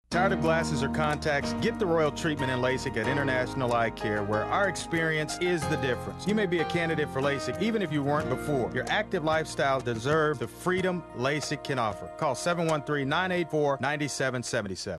Tired of glasses or contacts? Get the royal treatment in LASIK at International Eye Care, where our experience is the difference. You may be a candidate for LASIK even if you weren't before. Your active lifestyle deserves the freedom LASIK can offer. Call 713-984-9777.